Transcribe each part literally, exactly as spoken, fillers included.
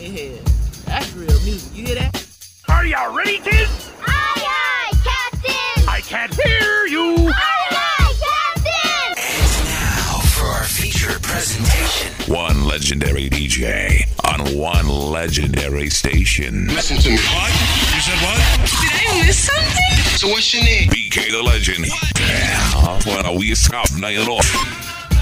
Yeah, that's real music. You hear that? Are y'all ready, kids? Aye, aye, Captain! I can't hear you! Aye, aye, Captain! And now for our feature presentation. One legendary D J on one legendary station. Listen to me. What? You said what? Did I miss something? So what's your name? B K the Legend. Yeah, well, we stop night off.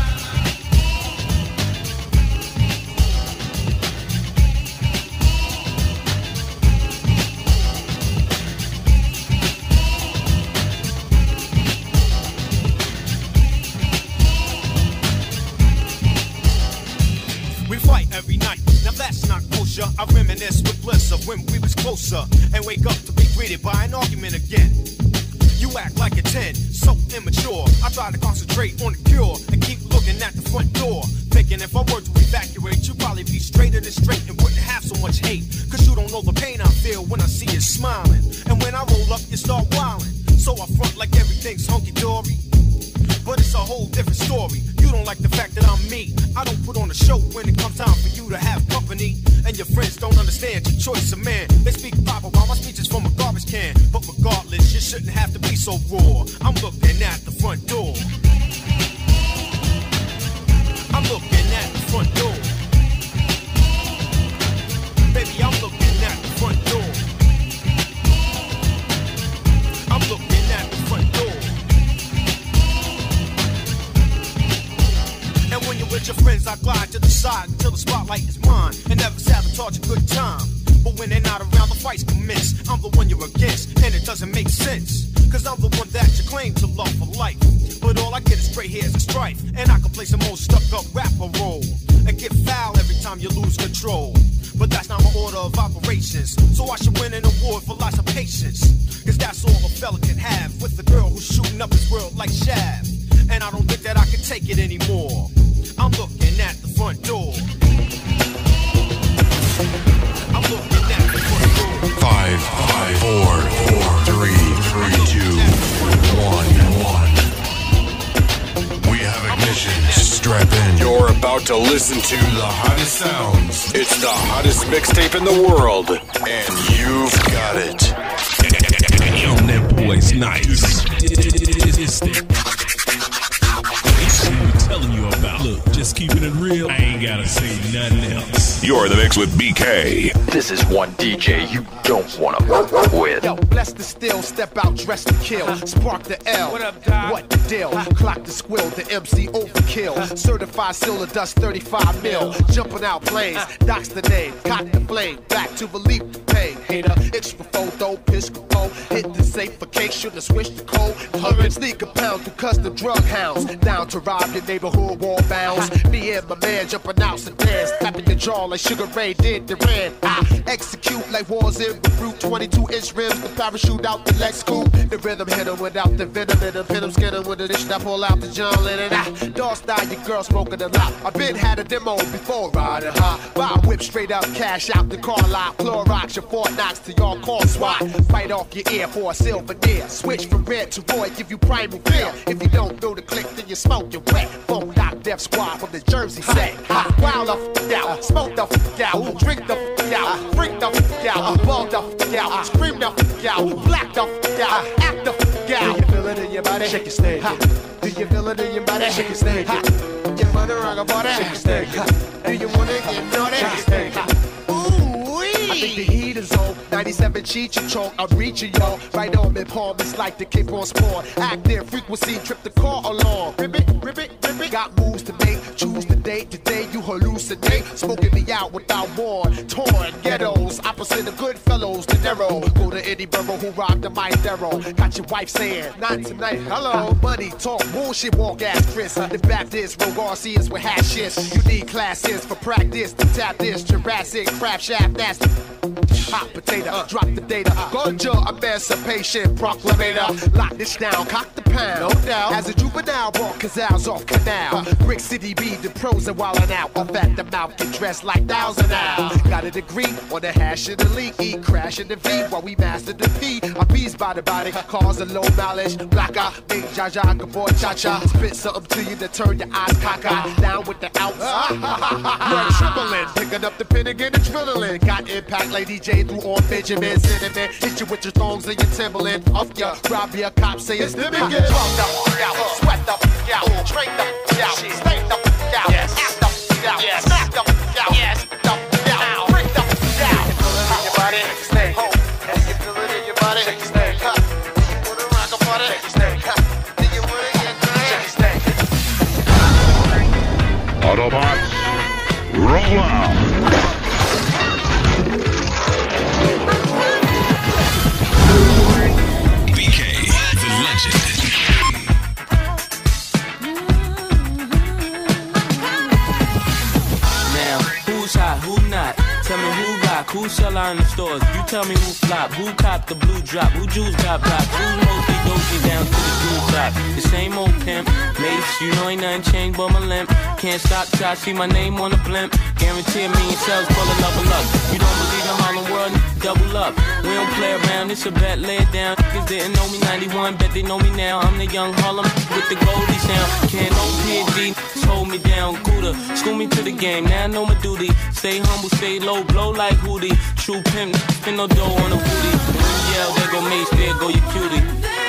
Every night, now that's not kosher. I reminisce with bliss of when we was closer and wake up to be greeted by an argument again. You act like a ten, so immature. I try to concentrate on the cure and keep looking at the front door, thinking if I were to evacuate, you'd probably be straighter than straight and wouldn't have so much hate. Cause you don't know the pain I feel when I see you smiling, and when I roll up, you start wilding. So I front like everything's hunky-dory, but it's a whole different story. You don't like the fact that I'm me. I don't put on a show when it comes time for you to have company. And your friends don't understand your choice of man. They speak proper while my speech is from a garbage can. But regardless, you shouldn't have to be so raw. I'm looking at the front door. I'm looking at the front door. Baby, I'm looking at the front door. I'm looking at the front door. And when you're with your friends, I glide to the side until the spotlight is mine. And never sabotage a good time. But when they're not around, the fights commence. I'm the one you're against, and it doesn't make sense. Cause I'm the one that you claim to love for life. But all I get is gray hairs and strife. And I can play some old stuck-up rapper role and get foul every time you lose control. But that's not my order of operations. So I should win an award for lots of patience. Cause that's all a fella can have with the girl who's shooting up his world like Shaft. And I don't think that I can take it anymore. I'm looking at the front door. I'm looking at the front door. Five, five, four, four, three, three, two, one, one. We have ignition. Strap in. You're about to listen to The hottest sounds. It's the hottest mixtape in the world, and you've got it. Yo, that boy's nice. It's the I'm telling you about. Look, just keeping it real. I ain't gotta say nothing else. You're in the mix with B K. This is one D J you don't want to work with. Yo, bless the still, step out, dress to kill. Spark the L. What up, Doc? What the deal? Clock the squill, the M C overkill. Certified silver dust, thirty-five mil. Jumping out planes, docks the name, cock the flame. Back to relief the pain. Hater, extra photo, pisco. Hit the safe for cake, should've switched the code. Hundred sneaker pound through custom drug hounds. Down to rob your neighborhood wall bounds. Me and my man jumping out sedans, tapping your jaw like Sugar Ray did the Ran. I execute like wars in the root, twenty-two inch rims, the parachute out the Lex Cool. The rhythm hit him without the venom in him, hit him skin him with the dish, I pull out the John Lennon. I dog style, your girl smoking a lot. I been had a demo before riding high. Buy a whip straight up, cash out the car lot. Clorox your Fort Knox to y'all call SWAT. Fight off your ear for a silver deer. Switch from red to Roy, give you primal fear. If you don't know the click, then you smoke your wet. Phone knock Def Squad from the Jersey set. Wild the f*** out, smoke the f*** out, drink the f*** out, freak the f*** out, ball the f*** out, scream the f*** out, black the f*** out, act the f*** out. Do you feel it in your body? Shake your snake. Do you feel it in your body? Shake your snake. Your mother rock a body? Shake your snake. Do you wanna get naughty? Shake your snake. I think the heat is on. ninety-seven cheat you choke, I'm reaching y'all. Right on me palm, it's like the cape on sport. Active frequency, trip the car along. Ribbit, ribbit, ribbit. Got moves to make, choose the date. Today you hallucinate, smoking me out without more. Torn ghettos, opposite of good fellows, the narrow. Go to any borough who robbed the Maidero. Got your wife saying, not tonight, hello. Money talk, bullshit walk ass Chris. The Baptist, Ro Garcias with hashes. You need classes for practice to tap this Jurassic crap shaft, that's hot potato. Drop the data, got your emancipation proclamator. Lock this down, cock the pound. No doubt. As a juvenile, brought Cazals off canal. Brick City be the pros and wildin' out. Off at the mouth, get dressed like thousand now. Got a degree on the hash of the league. Eat, crash in the V while we master the P. I bees by the body, cause a low mileage. Black eye, big jaja, boy cha cha. Spit something to you to turn your eyes cockeyed. Down with the outs. You're trembling, picking up the pen and get adrenaline. Got impact like D J through all Benjamin Cinnamon. Hit you with your thongs and your Timberland. Off ya, rob ya, cop say it's the begin. Drunk up, out, sweat up, out, drink up, out, stank up, out, act up, out, smacked up, out, yes, up, out, freaked up, out. You feel it in your body, stay home. You feel it in your body, stay up. Wanna rock a party, stay up. Do you wanna get drunk? Stay. Autobots, roll out. B K, the legend. Now, who's hot, who not? Tell me who rock, who sell out in the stores. You tell me who flop, who cop the blue drop, who Jews got pop, who's mostly dozy down to the jewel top. The same old pimp, mates, you know ain't nothing changed but my limp. Can't stop till I see my name on the blimp. Guarantee a million sales full of love and luck. You don't believe in Harlem World, double up. We don't play around, it's a bet, lay it down. Niggas didn't know me ninety-one, bet they know me now. I'm the young Harlem with the Goldie sound. Can't no P and D, hold me down, cooler. School me to the game, now I know my duty. Stay humble, stay low, blow like Hootie. True pimp, spin no dough on a booty. When you yell, there go Mace, there go your cutie.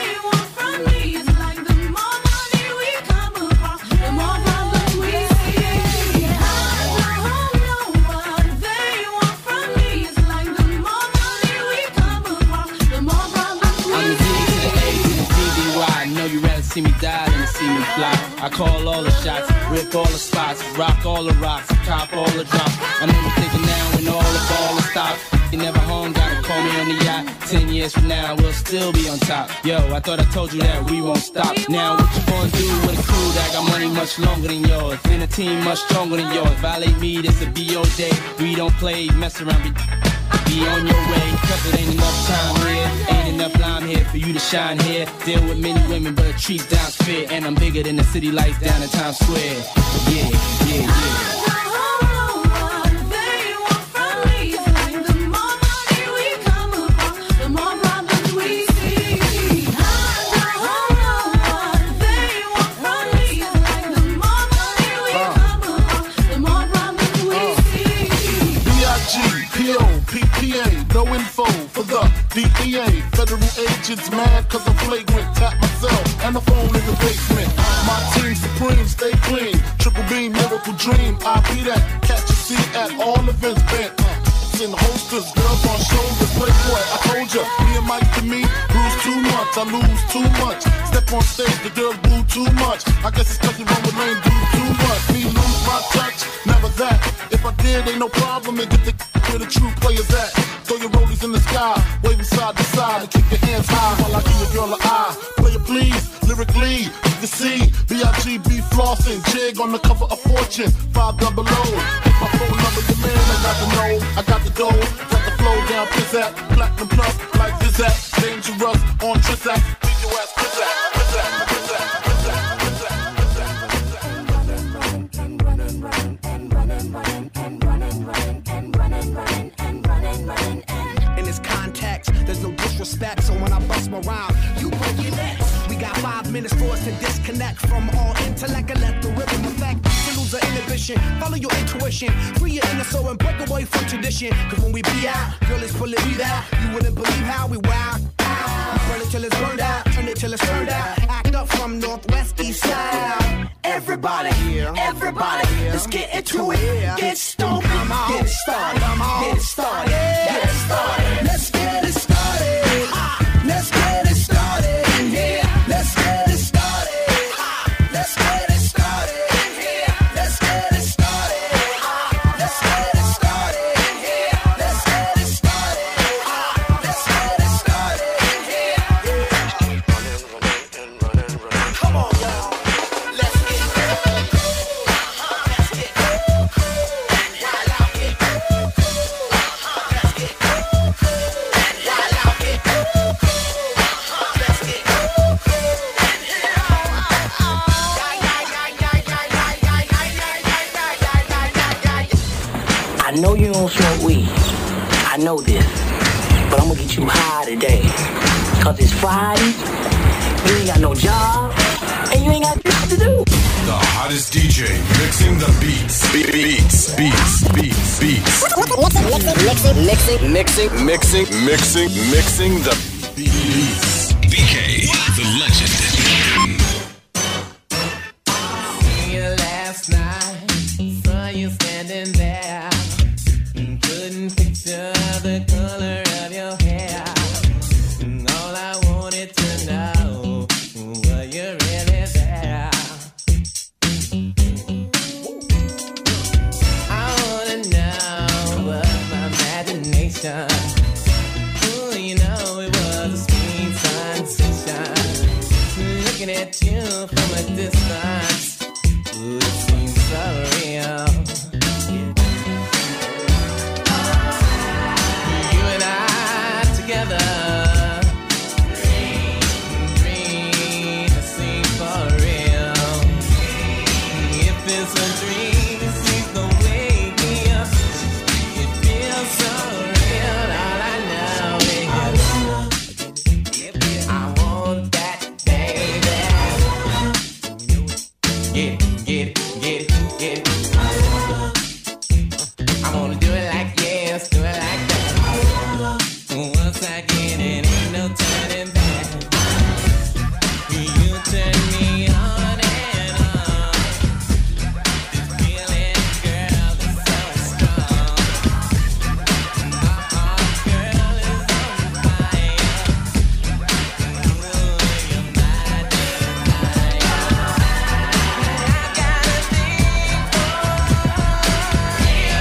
See me die than to see me fly. I call all the shots, rip all the spots, rock all the rocks, cop all the drops. I know you're thinking now when all the ball is stopped. You never home, gotta call me on the yacht. Ten years from now, we'll still be on top. Yo, I thought I told you that we won't stop. Now what you gonna do with a crew that got money much longer than yours? And a team much stronger than yours. Violate me, this a B O day. We don't play, mess around, be Be on your way, cause it ain't enough time here. Ain't enough lime here for you to shine here. Deal with many women, but a treat down's fair. And I'm bigger than the city lights down in Times Square. Yeah, yeah, yeah. No info for the D E A. Federal agents mad cause I'm flagrant. Tap myself and the phone in the basement. My team supreme, stay clean. Triple beam, miracle dream. I be that. Catch a seat at all events bent. Uh, in holsters, girls on shoulders. Playboy, I told ya. Me and Mike to me, bruise too much. I lose too much. Step on stage, the girls boo too much. I guess it's cause you run with lame dudes too much. Me lose my touch, never that. If I did, ain't no problem. And get the where the true players at. Throw your rollies in the sky, waving side to side, and keep your hands high while I give your girl an eye. Play it please, lyrically, you can see B I G B flossing, jig on the cover of Fortune, five double O. If my phone number your man, I got the know, I got the dough, got the flow down, pizzazz, platinum plus, like Zizak, dangerous on Trizak, beat your ass, pizzazz, pizzazz, pizzazz, pizzazz, pizzazz. In this context, there's no disrespect, so when I bust my rhyme, you break your neck. We got five minutes for us to disconnect from all intellect and let the rhythm affect. To lose the inhibition, follow your intuition, free your inner soul and break away from tradition. Cause when we be out, girl, it's pulling me out. You wouldn't believe how we wow. We burn it till it's burned out, turn it till it's turned out. Act up from northwest, east side. Everybody, everybody, let's get into it. Get stoned, get it started, get it started, get it started. Let's get it started. Let's get it started in here. Let's get it started. Let's get it started in here. Let's get it started. Let's get it started in here. Let's get it started. Let's get it started in here. Come on, y'all. Let's get it. Let's get it. And while I get it. I know you don't smoke weed. I know this. But I'm gonna get you high today. Cause it's Friday, you ain't got no job, and you ain't got shit to do. The hottest D J mixing the beats. Be- beats, beats, beats, beats. Mixing, mixing, mixing, mixing, mixing, mixing the beats. B K, the legend. Last night, saw you standing there. Couldn't picture the color of your hair. All I wanted to know, were you really there? I wanna know was my imagination. Ooh, you know it was a sweet sensation. Looking at you from a distance. Ooh, it seems so real. You and I together. Dream, dream, it seems for real. If it's a dream, please don't wake me up. It feels so real. All I know is I want that baby. Get it, get it, get it, get it. I wanna do it like yes, do it like that. Once I get it, ain't no turning back. You turn me on and on. This feeling, girl, is so strong. My heart, girl, is on fire. Ooh, you're my desire. I got a thing for you.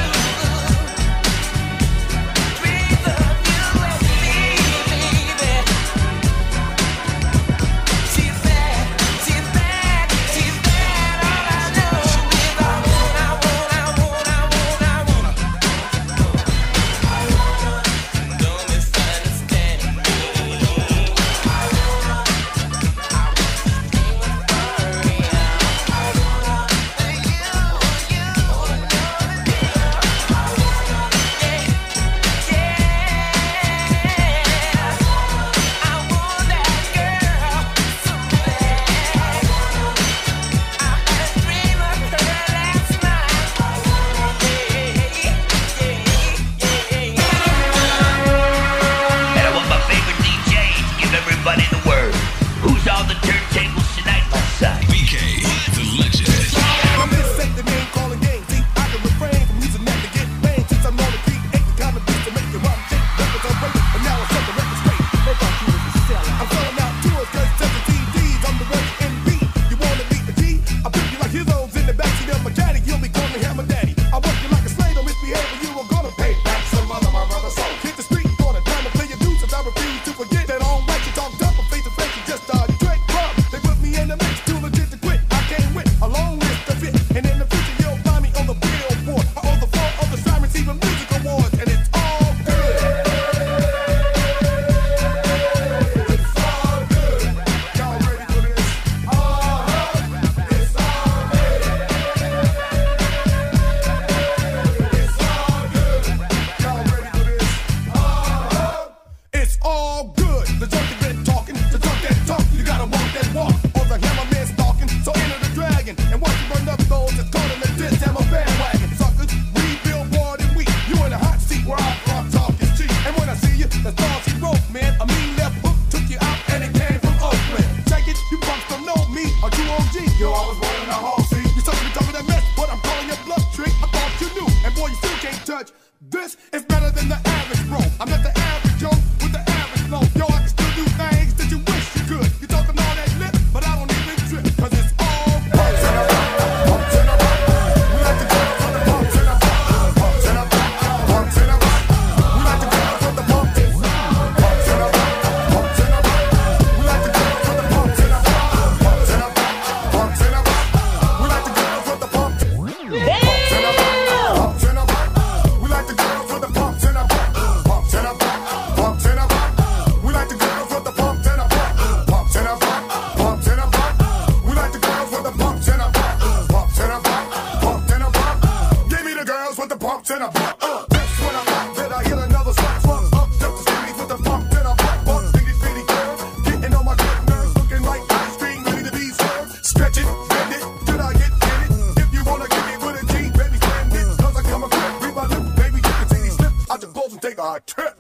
Dreams of you and me, baby. She's bad, she's bad, she's bad. All I know is I want, I want, I want, I want, I want. Don't misunderstand me. I want, I wish this dream was for real. I want you, you know the deal. I want, yeah, yeah. I want that girl so bad. I had a dream of her last night. Yeah, yeah, yeah. And I want my favorite D J to give everybody the word. Who's on the turntables tonight, my son? B K, the legend. I'm gonna set the name calling game. See, I can refrain from using that to get paid. Since I'm on the beat, ain't the kind of beat to make the rock shake. Records are breaking, but now I set the record straight. They thought you was a seller. I'm selling out tours, cause seven C Ds. I'm the record M V. You wanna beat the G? I put you like heroes in the backseat of my caddy. You'll be calling him a daddy. I work you like a slave, don't misbehave, and you are gonna pay back some other my brother. So hit the street corner, time to play your dues. I refuse to forget that all right, you talk tough, but face to face, you just uh, Drake Bro. They put me in the mix, too legit to quit. I came with a long list of it, and in the future you'll find me on the billboard. I own the floor of the Sirens, even music awards, and it's all good. It's all good. Y'all ready for this? Uh-huh. It's all good. It's all good. Y'all ready for this? Uh-huh. It's all good. The junkie been talking, the junk that talk. You gotta walk that walk, or the hammerman stalking. So enter the dragon, and once you run up those, it's called in the diss hammer bandwagon. Suckers, we billboard and we. You in the hot seat where I'm from, talk is cheap. And when I see you, that's all she wrote, man. A mean left hook took you out, and it came from Oakland. Check it, you punks don't know me, a true O G. Yo, I was born in the hall, see. You suck me talking that mess, but I'm calling your bluff trick. I thought you knew, and boy, you still can't touch. This is better than the average, bro. I'm not the average Joe with the average flow. Yo, I can still do things that you wish you could. You talking all that lip, but I don't even trip, cause it's all good. Pumps in the back, pumps in the back. We like to go for the pumps in the back, pumps in the back, pumps in the back. We like to go for the pumps in the back, pumps in the back, pumps in the back. We like to go for the pumps in the back, pumps in the back, pumps in the back. We like to go for the pumps in the back, pumps in the back, pumps in the back. We like to go for the pumps in the back, pumps in the back, pumps in the back. We like to go and a buck. Uh, that's when I pop, then I hit another slap. Fuck up, just to see me with the pump, then I buck, buck, bitty, bitty girl. Getting on my good nerves, looking like ice cream, ready to be served. Stretch it, bend it, then I get in it. If you wanna give me with a G, baby, stand it. Cause I come a grip, read my lip, baby, you can see me slip. I just close and take a hot trip.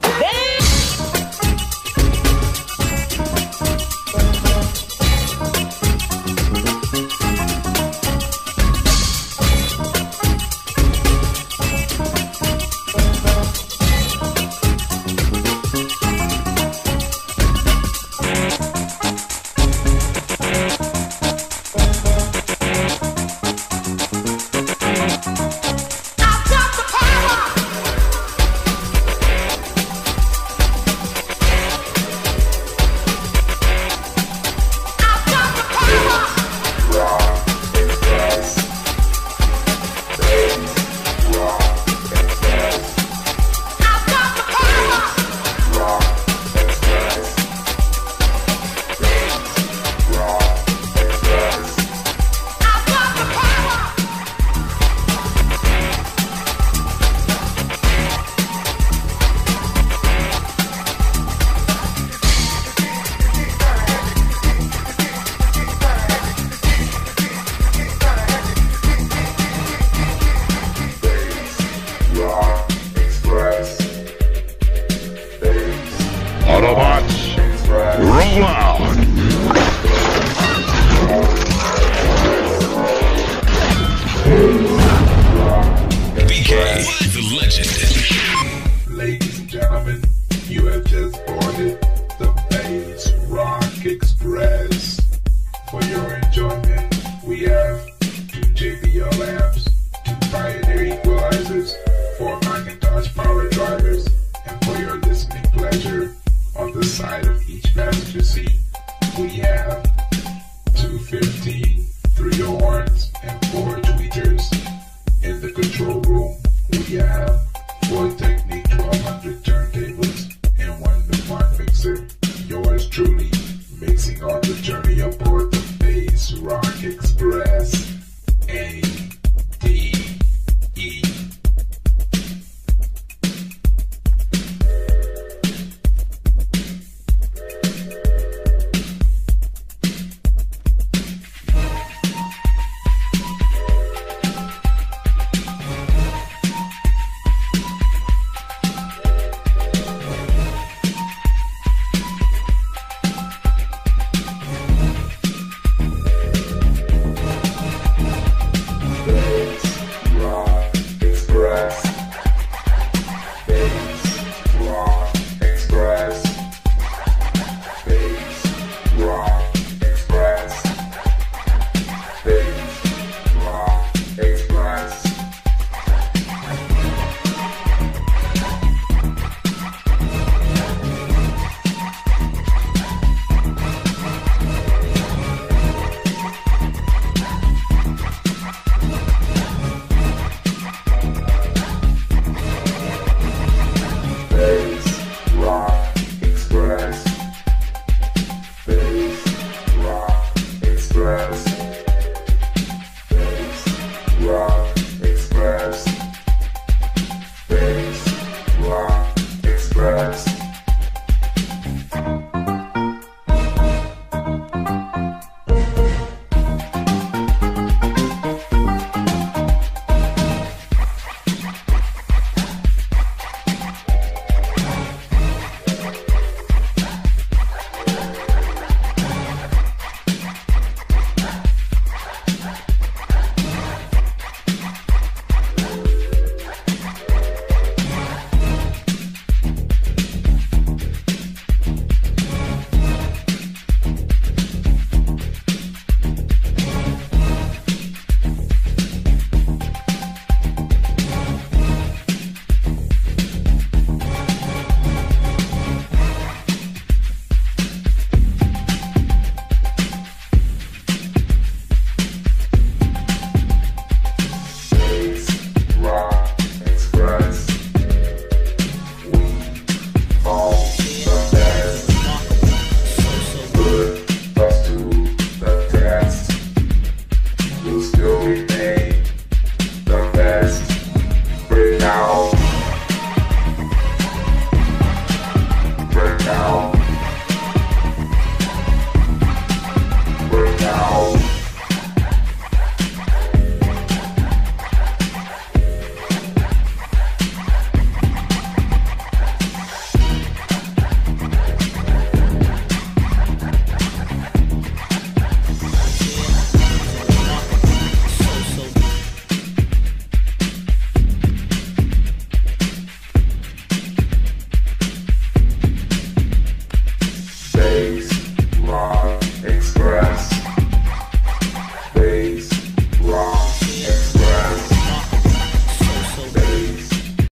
Autobots, roll out! B K, the legend. Ladies and gentlemen, you have just